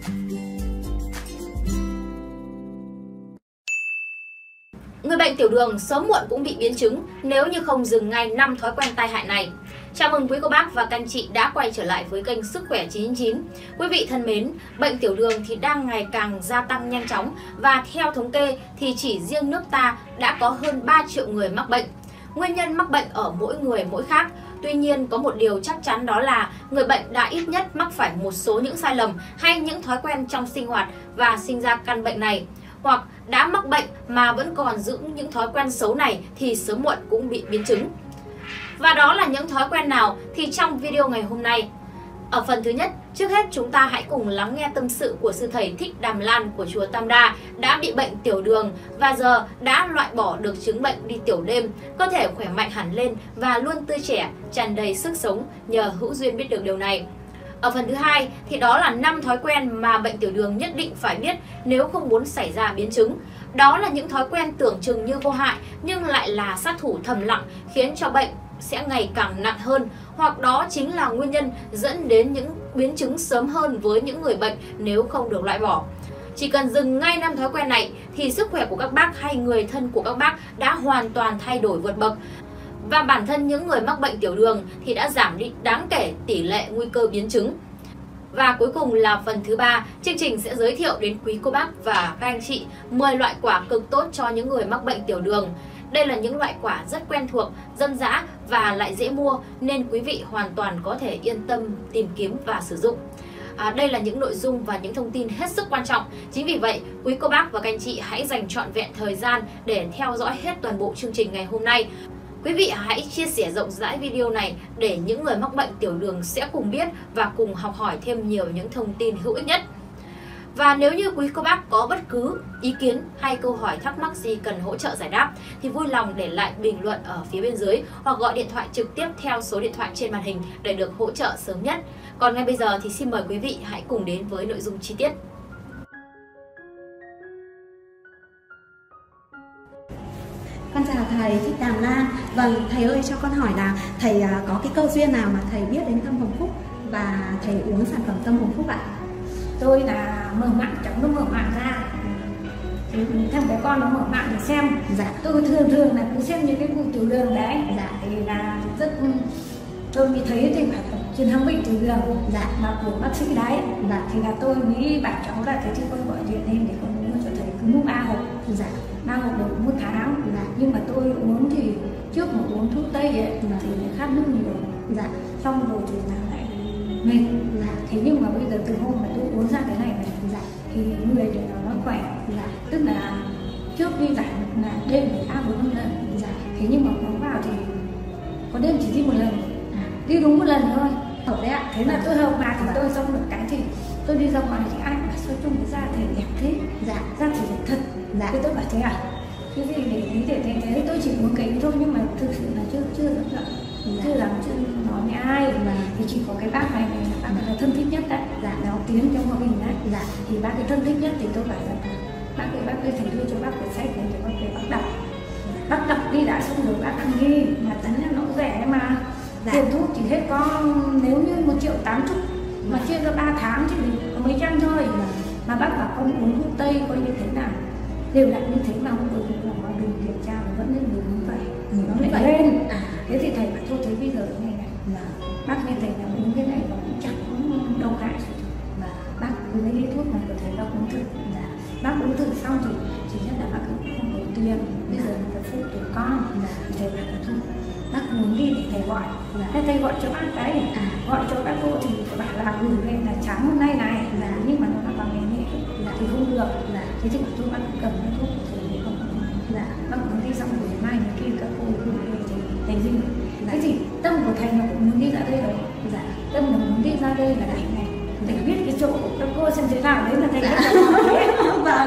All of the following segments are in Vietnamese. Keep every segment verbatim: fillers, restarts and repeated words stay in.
Người bệnh tiểu đường sớm muộn cũng bị biến chứng nếu như không dừng ngay năm thói quen tai hại này. Chào mừng quý cô bác và các anh chị đã quay trở lại với kênh Sức khỏe chín chín. Quý vị thân mến, bệnh tiểu đường thì đang ngày càng gia tăng nhanh chóng và theo thống kê thì chỉ riêng nước ta đã có hơn ba triệu người mắc bệnh. Nguyên nhân mắc bệnh ở mỗi người mỗi khác. Tuy nhiên có một điều chắc chắn đó là người bệnh đã ít nhất mắc phải một số những sai lầm hay những thói quen trong sinh hoạt và sinh ra căn bệnh này. Hoặc đã mắc bệnh mà vẫn còn giữ những thói quen xấu này thì sớm muộn cũng bị biến chứng. Và đó là những thói quen nào thì trong video ngày hôm nay. Ở phần thứ nhất, trước hết chúng ta hãy cùng lắng nghe tâm sự của sư thầy Thích Đàm Lan của chùa Tam Đa đã bị bệnh tiểu đường và giờ đã loại bỏ được chứng bệnh đi tiểu đêm, cơ thể khỏe mạnh hẳn lên và luôn tươi trẻ, tràn đầy sức sống nhờ hữu duyên biết được điều này. Ở phần thứ hai thì đó là năm thói quen mà bệnh tiểu đường nhất định phải biết nếu không muốn xảy ra biến chứng. Đó là những thói quen tưởng chừng như vô hại nhưng lại là sát thủ thầm lặng khiến cho bệnh sẽ ngày càng nặng hơn, hoặc đó chính là nguyên nhân dẫn đến những biến chứng sớm hơn với những người bệnh nếu không được loại bỏ. Chỉ cần dừng ngay năm thói quen này thì sức khỏe của các bác hay người thân của các bác đã hoàn toàn thay đổi vượt bậc. Và bản thân những người mắc bệnh tiểu đường thì đã giảm đi đáng kể tỷ lệ nguy cơ biến chứng. Và cuối cùng là phần thứ ba, chương trình sẽ giới thiệu đến quý cô bác và các anh chị mười loại quả cực tốt cho những người mắc bệnh tiểu đường. Đây là những loại quả rất quen thuộc, dân dã và lại dễ mua nên quý vị hoàn toàn có thể yên tâm tìm kiếm và sử dụng. À, đây là những nội dung và những thông tin hết sức quan trọng. Chính vì vậy, quý cô bác và các anh chị hãy dành trọn vẹn thời gian để theo dõi hết toàn bộ chương trình ngày hôm nay. Quý vị hãy chia sẻ rộng rãi video này để những người mắc bệnh tiểu đường sẽ cùng biết và cùng học hỏi thêm nhiều những thông tin hữu ích nhất. Và nếu như quý cô bác có bất cứ ý kiến hay câu hỏi thắc mắc gì cần hỗ trợ giải đáp thì vui lòng để lại bình luận ở phía bên dưới hoặc gọi điện thoại trực tiếp theo số điện thoại trên màn hình để được hỗ trợ sớm nhất. Còn ngay bây giờ thì xin mời quý vị hãy cùng đến với nội dung chi tiết. Con chào thầy Thích Đàm Lan. Vâng, thầy ơi cho con hỏi là thầy có cái cơ duyên nào mà thầy biết đến Tâm Hồng Phúc và thầy uống sản phẩm Tâm Hồng Phúc ạ? Tôi là mở mạng, cháu nó mở mạng ra thì thằng bé con nó mở mạng để xem. Dạ. Tôi thường thường là cứ xem những cái vụ tiểu đường đấy. Dạ. Thì là rất tôi mới thấy thì phải truyền thông bệnh tiểu đường. Dạ. Mà của bác sĩ đấy. Dạ. Thì là tôi mới bảo cháu là thế chứ con gọi điện lên để con mua cho thầy cứ mua ba hộp. Dạ. ba hộp được một tháng. Dạ. Nhưng mà tôi uống thì trước mà uống thuốc tây ấy, dạ, thì khát nước nhiều. Dạ. Xong rồi thì là lại mệt. Dạ. Thế nhưng mà bây giờ từ hôm mà tôi uống ra cái này này, dạ, thì người thì nó khỏe. Dạ. Tức là trước đi giải là đêm phải ăn bốn năm lần. Dạ. Thế nhưng mà uống vào thì có đêm chỉ đi một lần, à, đi đúng một lần thôi. Hợp đấy ạ. Thế là tôi hợp mà thì tôi xong một cái thì tôi đi ra ngoài thì ai mà sao chung cái da thể đẹp thế. Dạ. Da thì đẹp thật. Dạ. Thế tôi bảo thế à? Cái gì để ý để thế thế tôi chỉ uống cái thôi nhưng mà thực sự là chưa chưa rất là dạ, chưa làm chưa nói với ai. Dạ. Thì chỉ có cái bác này này là bác này là thân thích nhất đấy. Dạ. Là học tiếng trong hòa bình đấy. Dạ. Thì bác cái thân thích nhất thì tôi bảo là bác cái bác cái thầy đưa cho bác cái sách này để bác về bác đọc. Bác đọc đi đã xong rồi bác ăn ghi mà tính là nó rẻ mà. Dạ. Tiền thuốc chỉ hết có nếu như một triệu tám chục mà chia ra ba tháng thì mình có mấy trăm thôi. Dạ. Mà bác bảo con uống thuốc tây coi như thế nào đều đặn như thế mà không có việc làm mà đừng kiểm tra nó vẫn lên đường như vậy thì nó lại lên. À. Thế thì thầy bảo thôi thấy bây giờ cái này này là bác nghe thầy là uống cái này nó cũng chẳng cũng đâu hại gì. Và bác lấy cái thuốc này của thầy bác uống thử. Là bác uống thử xong thì chỉ nhất là bác cũng không có tiền bây giờ phải phụ tuổi con. Là thầy bảo là thôi bác muốn đi thì thầy gọi. Là thế thầy gọi cho bác đấy. À. Gọi cho bác cô thì bảo là gửi lên là sáng hôm nay này. Là nhưng mà nó là bằng nghề nghệ là thì không được. Là thế thì tôi bác cầm cái thuốc của thầy thì không. Là bác muốn đi xong rồi mai ngày kia các cô gửi về thì thầy dinh. Thế thì tâm của thầy nó cũng muốn đi ra đây rồi. Dạ. Tâm nó muốn đi ra đây là thầy này thầy biết cái chỗ của các cô xem thế nào đấy là thầy biết là thế. Vâng.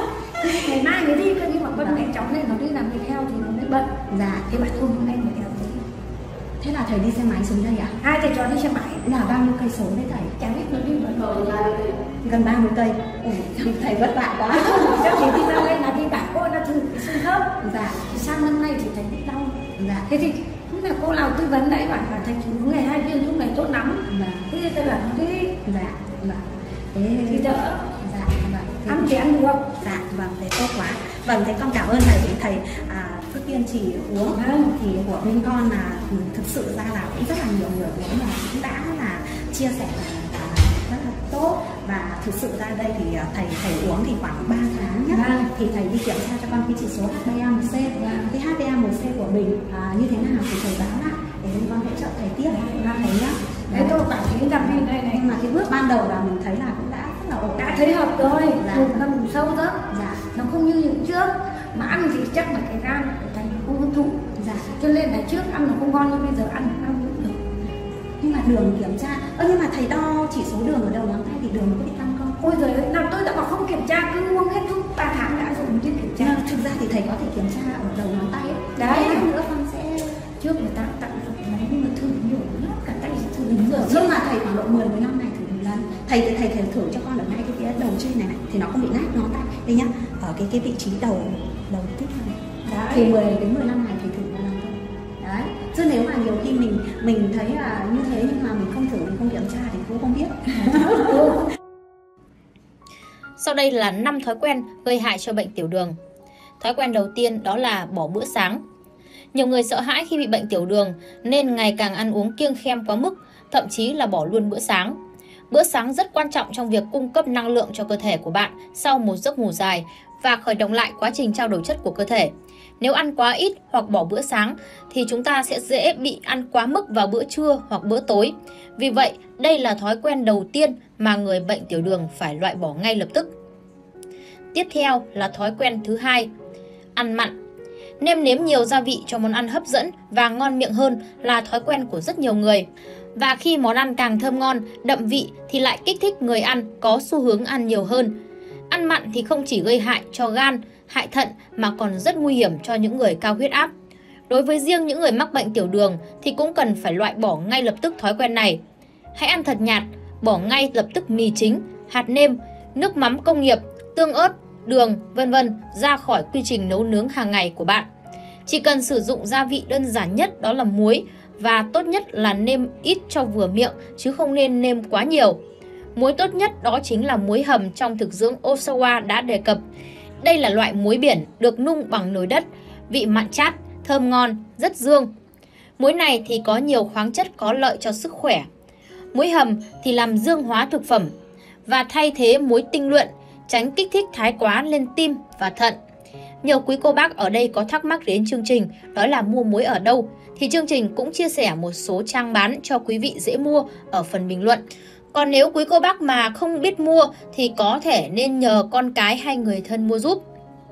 Ngày mai mới đi cơ nhưng mà con mẹ cháu này nó đi làm việc theo thì nó mới bận. Dạ. Thế bạn thôi hôm nay mới theo thế. Thế là thầy đi xe máy xuống đây à? Hai thầy trò đi xe máy. Là bao nhiêu cây số đấy thầy? Chẳng biết nó đi bao nhiêu. Gần ba mươi cây. Ủa, thầy vất vả quá. Cháu chỉ đi ra đây là đi bảo cô là thử cái xương khớp. Dạ. Thì sang năm nay thì thầy bị đau. Dạ. Thế thì cũng là cô nào tư vấn đấy bảo là thầy chỉ uống ngày hai viên thuốc này tốt lắm. Dạ. Thế thì tôi bảo đi. Dạ. Dạ. Thế thì đỡ. Dạ vâng. Thế Ăn thì ăn được. Dạ vâng, thế tốt quá. Vâng, thế con cảm ơn thầy vì thầy à, cứ kiên trì uống. Vâng. Thì của bên con là ừ, thực sự ra là cũng rất là nhiều người uống và cũng đã là chia sẻ là, là rất là tốt. Và thực sự ra đây thì thầy thầy uống thì khoảng ba tháng nhé. Vâng. Thì thầy đi kiểm tra cho con cái chỉ số hát bê a một xê. Vâng. Cái hát bê a một xê của mình à, như thế nào thì thầy báo lại để bên con hỗ trợ thầy tiếp. Vâng, thầy nhé. Đấy, tôi cảm thấy rằng như này này. Nhưng mà cái bước ban đầu là mình thấy là cũng đã rất là ổn. Đã thấy hợp rồi, Dạ. dùng gần đủ sâu đó. Dạ. Nó không như những trước mà ăn thì chắc là cái gan của thành không hấp thụ. Dạ. Cho nên là trước ăn nó không ngon nhưng bây giờ ăn ăn cũng được. Nhưng mà đường kiểm tra, ơ nhưng mà thầy đo chỉ số đường ở đầu ngón tay thì đường nó có bị tăng không? Ôi giời ơi, nào tôi đã bảo không kiểm tra, cứ uống hết thuốc ba tháng đã rồi mới đi kiểm tra. Nhưng thực ra thì thầy có thể kiểm tra ở đầu ngón tay ấy. Đấy. Lát nữa con sẽ Trước người ta tặng dụng máy nhưng mà thử nhiều lắm, cả tay thử đúng rồi. rồi. Nhưng mà thầy khoảng độ mười mười lăm này thử một lần. Thầy thầy thầy thử cho con ở ngay cái phía đầu trên này này thì nó không bị nát ngón tay. Đây nhá, ở cái cái vị trí đầu đầu tiếp này. Đấy. Thì mười đến mười lăm này thầy thử một lần thôi. Đấy. Chứ nếu mà nhiều khi mình mình thấy là như thế nhưng mà mình không thử, mình không kiểm tra thì cũng không biết. Sau đây là năm thói quen gây hại cho bệnh tiểu đường. Thói quen đầu tiên đó là bỏ bữa sáng. Nhiều người sợ hãi khi bị bệnh tiểu đường nên ngày càng ăn uống kiêng khem quá mức, thậm chí là bỏ luôn bữa sáng. Bữa sáng rất quan trọng trong việc cung cấp năng lượng cho cơ thể của bạn sau một giấc ngủ dài và khởi động lại quá trình trao đổi chất của cơ thể. Nếu ăn quá ít hoặc bỏ bữa sáng thì chúng ta sẽ dễ bị ăn quá mức vào bữa trưa hoặc bữa tối. Vì vậy, đây là thói quen đầu tiên mà người bệnh tiểu đường phải loại bỏ ngay lập tức. Tiếp theo là thói quen thứ hai, ăn mặn. Nêm nếm nhiều gia vị cho món ăn hấp dẫn và ngon miệng hơn là thói quen của rất nhiều người. Và khi món ăn càng thơm ngon, đậm vị thì lại kích thích người ăn có xu hướng ăn nhiều hơn. Ăn mặn thì không chỉ gây hại cho gan, hại thận mà còn rất nguy hiểm cho những người cao huyết áp. Đối với riêng những người mắc bệnh tiểu đường thì cũng cần phải loại bỏ ngay lập tức thói quen này. Hãy ăn thật nhạt, bỏ ngay lập tức mì chính, hạt nêm, nước mắm công nghiệp, tương ớt, đường, vân vân ra khỏi quy trình nấu nướng hàng ngày của bạn. Chỉ cần sử dụng gia vị đơn giản nhất đó là muối và tốt nhất là nêm ít cho vừa miệng chứ không nên nêm quá nhiều. Muối tốt nhất đó chính là muối hầm trong thực dưỡng Osawa đã đề cập. Đây là loại muối biển được nung bằng nồi đất, vị mặn chát, thơm ngon, rất dương. Muối này thì có nhiều khoáng chất có lợi cho sức khỏe. Muối hầm thì làm dương hóa thực phẩm và thay thế muối tinh luyện, tránh kích thích thái quá lên tim và thận. Nhiều quý cô bác ở đây có thắc mắc đến chương trình đó là mua muối ở đâu, thì chương trình cũng chia sẻ một số trang bán cho quý vị dễ mua ở phần bình luận. Còn nếu quý cô bác mà không biết mua thì có thể nên nhờ con cái hay người thân mua giúp.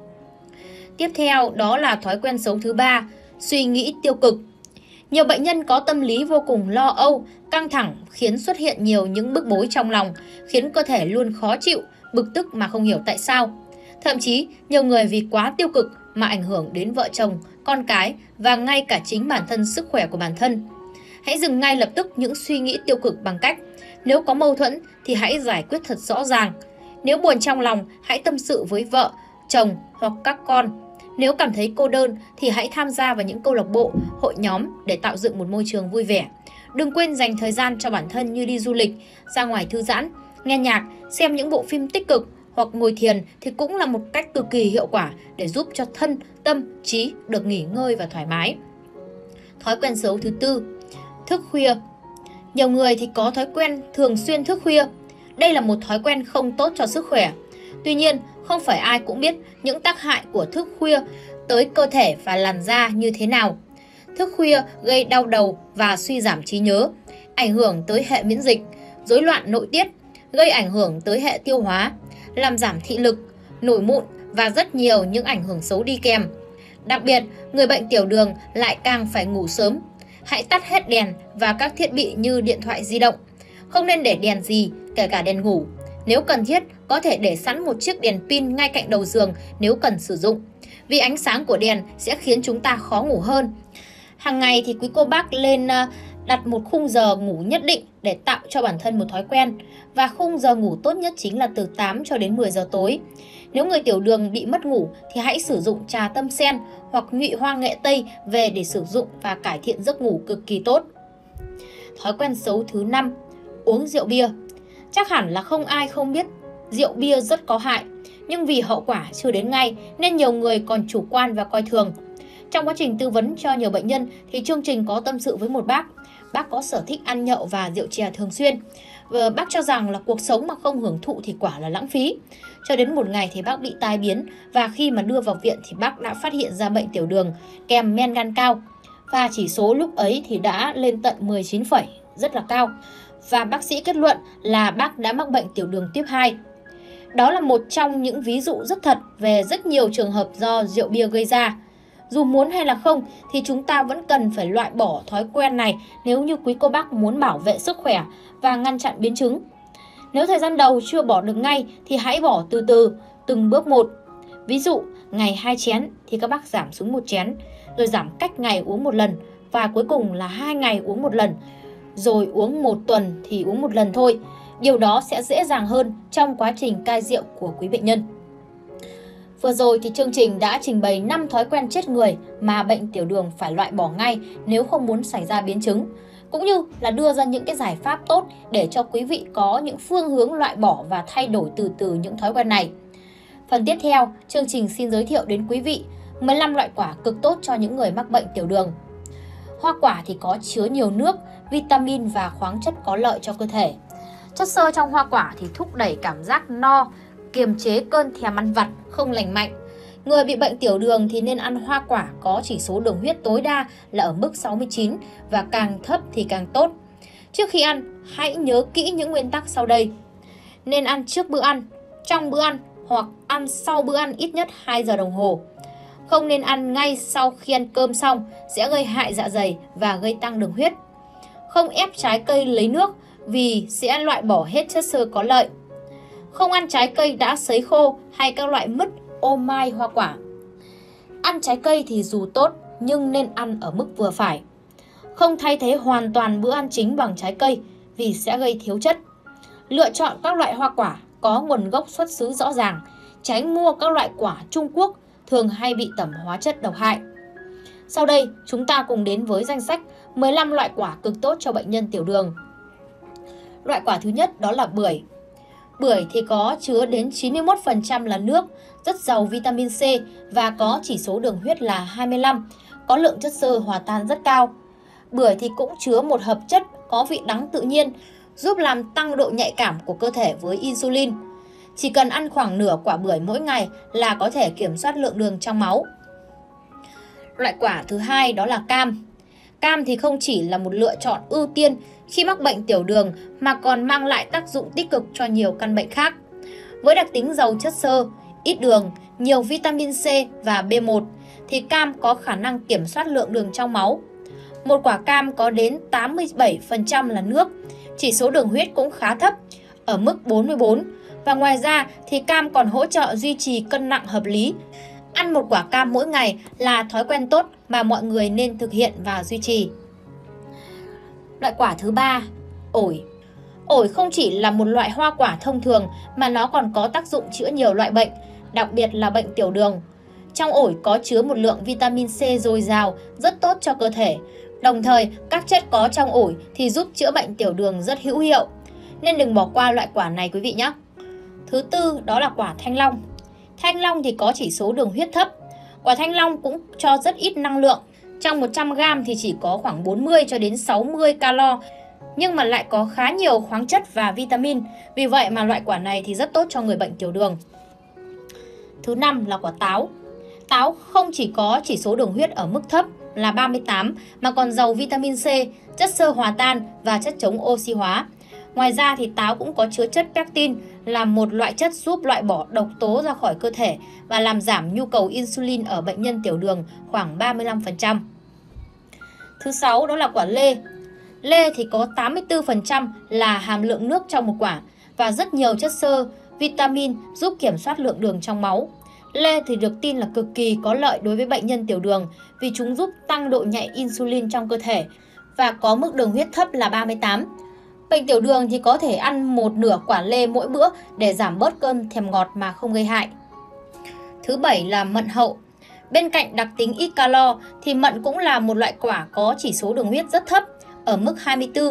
Tiếp theo đó là thói quen xấu thứ ba, suy nghĩ tiêu cực. Nhiều bệnh nhân có tâm lý vô cùng lo âu, căng thẳng khiến xuất hiện nhiều những bức bối trong lòng, khiến cơ thể luôn khó chịu, bực tức mà không hiểu tại sao. Thậm chí, nhiều người vì quá tiêu cực mà ảnh hưởng đến vợ chồng, con cái và ngay cả chính bản thân sức khỏe của bản thân. Hãy dừng ngay lập tức những suy nghĩ tiêu cực bằng cách nếu có mâu thuẫn thì hãy giải quyết thật rõ ràng. Nếu buồn trong lòng, hãy tâm sự với vợ, chồng hoặc các con. Nếu cảm thấy cô đơn thì hãy tham gia vào những câu lạc bộ, hội nhóm để tạo dựng một môi trường vui vẻ. Đừng quên dành thời gian cho bản thân như đi du lịch, ra ngoài thư giãn, nghe nhạc, xem những bộ phim tích cực hoặc ngồi thiền thì cũng là một cách cực kỳ hiệu quả để giúp cho thân, tâm, trí được nghỉ ngơi và thoải mái. Thói quen xấu thứ tư, thức khuya. Nhiều người thì có thói quen thường xuyên thức khuya. Đây là một thói quen không tốt cho sức khỏe. Tuy nhiên, không phải ai cũng biết những tác hại của thức khuya tới cơ thể và làn da như thế nào. Thức khuya gây đau đầu và suy giảm trí nhớ, ảnh hưởng tới hệ miễn dịch, rối loạn nội tiết, gây ảnh hưởng tới hệ tiêu hóa, làm giảm thị lực, nổi mụn và rất nhiều những ảnh hưởng xấu đi kèm. Đặc biệt, người bệnh tiểu đường lại càng phải ngủ sớm. Hãy tắt hết đèn và các thiết bị như điện thoại di động. Không nên để đèn gì, kể cả đèn ngủ. Nếu cần thiết, có thể để sẵn một chiếc đèn pin ngay cạnh đầu giường nếu cần sử dụng. Vì ánh sáng của đèn sẽ khiến chúng ta khó ngủ hơn. Hàng ngày thì quý cô bác lên đặt một khung giờ ngủ nhất định để tạo cho bản thân một thói quen. Và khung giờ ngủ tốt nhất chính là từ tám cho đến mười giờ tối. Nếu người tiểu đường bị mất ngủ thì hãy sử dụng trà tâm sen hoặc nhụy hoa nghệ tây về để sử dụng và cải thiện giấc ngủ cực kỳ tốt. Thói quen xấu thứ năm, uống rượu bia. Chắc hẳn là không ai không biết rượu bia rất có hại, nhưng vì hậu quả chưa đến ngay nên nhiều người còn chủ quan và coi thường. Trong quá trình tư vấn cho nhiều bệnh nhân thì chương trình có tâm sự với một bác. Bác có sở thích ăn nhậu và rượu chè thường xuyên. Và bác cho rằng là cuộc sống mà không hưởng thụ thì quả là lãng phí. Cho đến một ngày thì bác bị tai biến, và khi mà đưa vào viện thì bác đã phát hiện ra bệnh tiểu đường kèm men gan cao. Và chỉ số lúc ấy thì đã lên tận mười chín phẩy, rất là cao. Và bác sĩ kết luận là bác đã mắc bệnh tiểu đường tuyếp hai. Đó là một trong những ví dụ rất thật về rất nhiều trường hợp do rượu bia gây ra. Dù muốn hay là không thì chúng ta vẫn cần phải loại bỏ thói quen này nếu như quý cô bác muốn bảo vệ sức khỏe và ngăn chặn biến chứng. Nếu thời gian đầu chưa bỏ được ngay thì hãy bỏ từ từ, từng bước một. Ví dụ, ngày hai chén thì các bác giảm xuống một chén, rồi giảm cách ngày uống một lần, và cuối cùng là hai ngày uống một lần, rồi uống một tuần thì uống một lần thôi. Điều đó sẽ dễ dàng hơn trong quá trình cai rượu của quý bệnh nhân. Vừa rồi thì chương trình đã trình bày năm thói quen chết người mà bệnh tiểu đường phải loại bỏ ngay nếu không muốn xảy ra biến chứng, cũng như là đưa ra những cái giải pháp tốt để cho quý vị có những phương hướng loại bỏ và thay đổi từ từ những thói quen này. Phần tiếp theo, chương trình xin giới thiệu đến quý vị mười lăm loại quả cực tốt cho những người mắc bệnh tiểu đường. Hoa quả thì có chứa nhiều nước, vitamin và khoáng chất có lợi cho cơ thể. Chất xơ trong hoa quả thì thúc đẩy cảm giác no, kiềm chế cơn thèm ăn vặt không lành mạnh. Người bị bệnh tiểu đường thì nên ăn hoa quả có chỉ số đường huyết tối đa là ở mức sáu mươi chín và càng thấp thì càng tốt. Trước khi ăn, hãy nhớ kỹ những nguyên tắc sau đây. Nên ăn trước bữa ăn, trong bữa ăn hoặc ăn sau bữa ăn ít nhất hai giờ đồng hồ. Không nên ăn ngay sau khi ăn cơm xong, sẽ gây hại dạ dày và gây tăng đường huyết. Không ép trái cây lấy nước vì sẽ loại bỏ hết chất xơ có lợi. Không ăn trái cây đã sấy khô hay các loại mứt, ô mai, hoa quả. Ăn trái cây thì dù tốt nhưng nên ăn ở mức vừa phải. Không thay thế hoàn toàn bữa ăn chính bằng trái cây vì sẽ gây thiếu chất. Lựa chọn các loại hoa quả có nguồn gốc xuất xứ rõ ràng, tránh mua các loại quả Trung Quốc thường hay bị tẩm hóa chất độc hại. Sau đây, chúng ta cùng đến với danh sách mười lăm loại quả cực tốt cho bệnh nhân tiểu đường. Loại quả thứ nhất đó là bưởi. Bưởi thì có chứa đến chín mươi mốt phần trăm là nước, rất giàu vitamin C và có chỉ số đường huyết là hai mươi lăm, có lượng chất xơ hòa tan rất cao. Bưởi thì cũng chứa một hợp chất có vị đắng tự nhiên, giúp làm tăng độ nhạy cảm của cơ thể với insulin. Chỉ cần ăn khoảng nửa quả bưởi mỗi ngày là có thể kiểm soát lượng đường trong máu. Loại quả thứ hai đó là cam. Cam thì không chỉ là một lựa chọn ưu tiên khi mắc bệnh tiểu đường mà còn mang lại tác dụng tích cực cho nhiều căn bệnh khác. Với đặc tính giàu chất xơ, ít đường, nhiều vitamin C và B một thì cam có khả năng kiểm soát lượng đường trong máu. Một quả cam có đến tám mươi bảy phần trăm là nước, chỉ số đường huyết cũng khá thấp, ở mức bốn mươi bốn. Và ngoài ra thì cam còn hỗ trợ duy trì cân nặng hợp lý. Ăn một quả cam mỗi ngày là thói quen tốt mà mọi người nên thực hiện và duy trì. Loại quả thứ ba, ổi. Ổi không chỉ là một loại hoa quả thông thường mà nó còn có tác dụng chữa nhiều loại bệnh, đặc biệt là bệnh tiểu đường. Trong ổi có chứa một lượng vitamin C dồi dào, rất tốt cho cơ thể. Đồng thời, các chất có trong ổi thì giúp chữa bệnh tiểu đường rất hữu hiệu. Nên đừng bỏ qua loại quả này quý vị nhé. Thứ tư đó là quả thanh long. Thanh long thì có chỉ số đường huyết thấp. Quả thanh long cũng cho rất ít năng lượng. Trong một trăm gam thì chỉ có khoảng bốn mươi cho đến sáu mươi calo, nhưng mà lại có khá nhiều khoáng chất và vitamin. Vì vậy mà loại quả này thì rất tốt cho người bệnh tiểu đường. Thứ năm là quả táo. Táo không chỉ có chỉ số đường huyết ở mức thấp là ba mươi tám mà còn giàu vitamin C, chất xơ hòa tan và chất chống oxy hóa. Ngoài ra thì táo cũng có chứa chất pectin là một loại chất giúp loại bỏ độc tố ra khỏi cơ thể và làm giảm nhu cầu insulin ở bệnh nhân tiểu đường khoảng ba mươi lăm phần trăm. Thứ sáu đó là quả lê. Lê thì có tám mươi tư phần trăm là hàm lượng nước trong một quả và rất nhiều chất xơ, vitamin giúp kiểm soát lượng đường trong máu. Lê thì được tin là cực kỳ có lợi đối với bệnh nhân tiểu đường vì chúng giúp tăng độ nhạy insulin trong cơ thể và có mức đường huyết thấp là ba mươi tám. Bệnh tiểu đường thì có thể ăn một nửa quả lê mỗi bữa để giảm bớt cơn thèm ngọt mà không gây hại. Thứ bảy là mận hậu. Bên cạnh đặc tính ít calo thì mận cũng là một loại quả có chỉ số đường huyết rất thấp, ở mức hai mươi tư.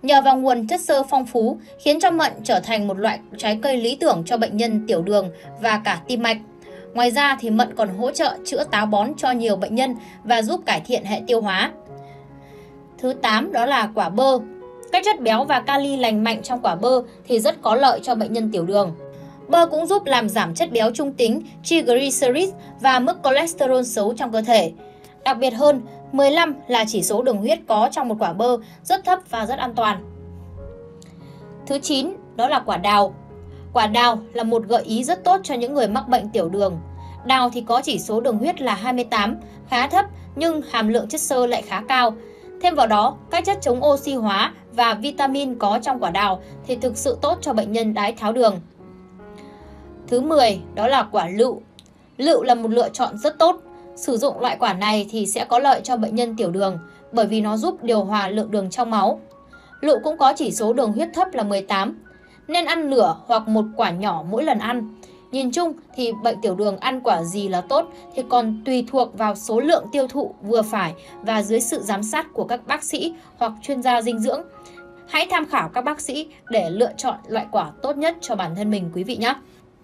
Nhờ vào nguồn chất xơ phong phú khiến cho mận trở thành một loại trái cây lý tưởng cho bệnh nhân tiểu đường và cả tim mạch. Ngoài ra thì mận còn hỗ trợ chữa táo bón cho nhiều bệnh nhân và giúp cải thiện hệ tiêu hóa. Thứ tám đó là quả bơ. Các chất béo và kali lành mạnh trong quả bơ thì rất có lợi cho bệnh nhân tiểu đường. Bơ cũng giúp làm giảm chất béo trung tính, triglycerides và mức cholesterol xấu trong cơ thể. Đặc biệt hơn, mười lăm là chỉ số đường huyết có trong một quả bơ rất thấp và rất an toàn. Thứ chín đó là quả đào. Quả đào là một gợi ý rất tốt cho những người mắc bệnh tiểu đường. Đào thì có chỉ số đường huyết là hai mươi tám, khá thấp nhưng hàm lượng chất xơ lại khá cao. Thêm vào đó, các chất chống oxy hóa và vitamin có trong quả đào thì thực sự tốt cho bệnh nhân đái tháo đường. Thứ mười đó là quả lựu. Lựu là một lựa chọn rất tốt. Sử dụng loại quả này thì sẽ có lợi cho bệnh nhân tiểu đường bởi vì nó giúp điều hòa lượng đường trong máu. Lựu cũng có chỉ số đường huyết thấp là mười tám, nên ăn nửa hoặc một quả nhỏ mỗi lần ăn. Nhìn chung thì bệnh tiểu đường ăn quả gì là tốt thì còn tùy thuộc vào số lượng tiêu thụ vừa phải và dưới sự giám sát của các bác sĩ hoặc chuyên gia dinh dưỡng. Hãy tham khảo các bác sĩ để lựa chọn loại quả tốt nhất cho bản thân mình quý vị nhé.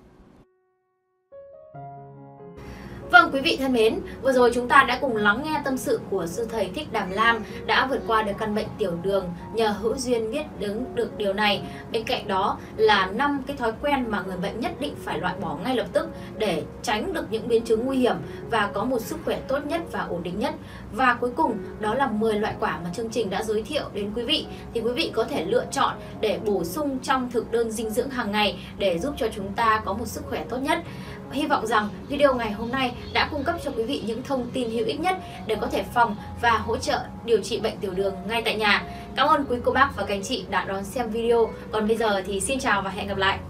Vâng quý vị thân mến, vừa rồi chúng ta đã cùng lắng nghe tâm sự của sư thầy Thích Đàm Lam đã vượt qua được căn bệnh tiểu đường nhờ hữu duyên biết đứng được điều này. Bên cạnh đó là năm cái thói quen mà người bệnh nhất định phải loại bỏ ngay lập tức để tránh được những biến chứng nguy hiểm và có một sức khỏe tốt nhất và ổn định nhất. Và cuối cùng đó là mười loại quả mà chương trình đã giới thiệu đến quý vị thì quý vị có thể lựa chọn để bổ sung trong thực đơn dinh dưỡng hàng ngày để giúp cho chúng ta có một sức khỏe tốt nhất. Hy vọng rằng video ngày hôm nay đã cung cấp cho quý vị những thông tin hữu ích nhất để có thể phòng và hỗ trợ điều trị bệnh tiểu đường ngay tại nhà. Cảm ơn quý cô bác và các anh chị đã đón xem video. Còn bây giờ thì xin chào và hẹn gặp lại.